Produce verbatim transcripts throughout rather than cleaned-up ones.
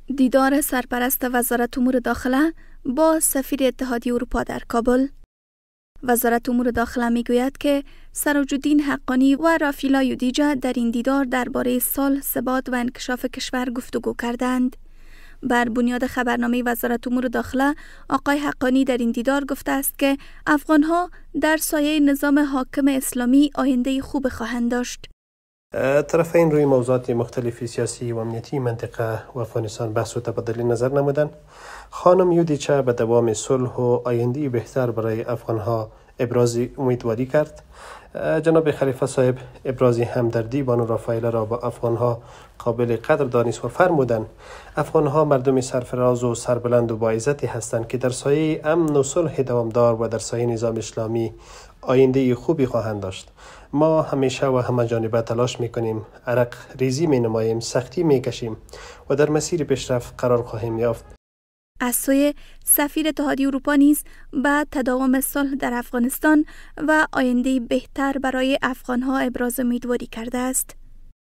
دیدار سرپرست وزارت امور داخله با سفیر اتحادیه اروپا در کابل. وزارت امور داخله میگوید که سراج‌الدین حقانی و رافیلا یودیجا در این دیدار درباره صلح، ثبات و انکشاف کشور گفتگو کردند. بر بنیاد خبرنامه وزارت امور داخله، آقای حقانی در این دیدار گفته است که افغانها در سایه نظام حاکم اسلامی آینده خوب خواهند داشت. طرفین روی موضوعات مختلف سیاسی و امنیتی منطقه و افغانستان بحث و تبادل نظر نمودند. خانم یودیچا به دوام صلح و آینده بهتر برای افغانها ابراز امیدواری کرد. جناب خلیفه صاحب ابراز همدردی بانو رافائیلا را با افغانها قابل قدر دانست و فرمودند افغانها مردم سرفراز و سربلند و با عزتی هستند که در سایه امن و صلح دوامدار و در سایه نظام اسلامی آینده خوبی خواهند داشت. ما همیشه و همه جانبه تلاش میکنیم، عرق ریزی می نماییم، سختی می کشیم و در مسیر پیشرفت قرار خواهیم یافت. از سوی سفیر اتحادیه اروپا نیز به تداوم صلح در افغانستان و آینده بهتر برای افغانها ابراز امیدواری کرده است.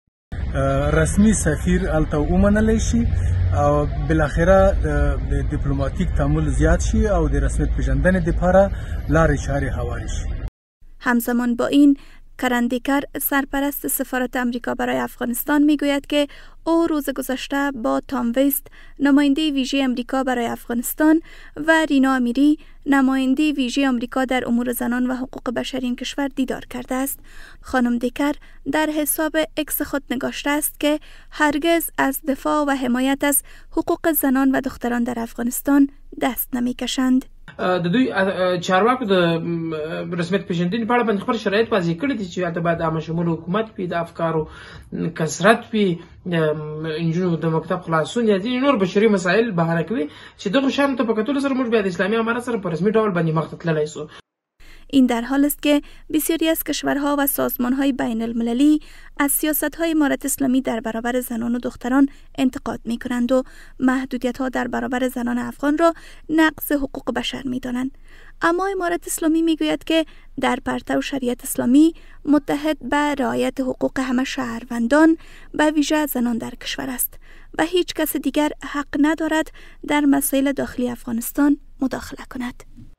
رسمی سفیر الته ومنلی شي او بالاخره د دیپلوماتیک تعامل زیات شي او د رسمیت پیژندنې لپاره لارې چارې هوارې شي. همزمان با این، کرندیکر سرپرست سفارت امریکا برای افغانستان میگوید که او روز گذشته با تام ویست نماینده ویژه امریکا برای افغانستان و رینا امیری نماینده ویژه امریکا در امور زنان و حقوق بشری این کشور دیدار کرده است. خانم دیکر در حساب اکس خود نگاشته است که هرگز از دفاع و حمایت از حقوق زنان و دختران در افغانستان دست نمیکشند. د دوی چارواکو د رسمیت پیژندنې په اړه باندې خپل شرایط واضح کړي دي چې هلته باید عامه شمول حکومت وي، د افکارو کثرت وي، نجونو د مکتب خلاصون یا ځینې نور بشري مسایل بهانه کوي چې دغو شیانو ته په کتلو سره موږ بیا د اسلامي امارت سره په رسمي ډول باندې مخ ته تللی سو. این در حال است که بسیاری از کشورها و سازمانهای بین المللی از سیاستهای امارت اسلامی در برابر زنان و دختران انتقاد می کنند و محدودیت‌ها در برابر زنان افغان را نقض حقوق بشر می دانند. اما امارت اسلامی می گوید که در پرتو شریعت اسلامی متحد به رعایت حقوق همه شهروندان به ویژه زنان در کشور است و هیچ کس دیگر حق ندارد در مسائل داخلی افغانستان مداخله کند.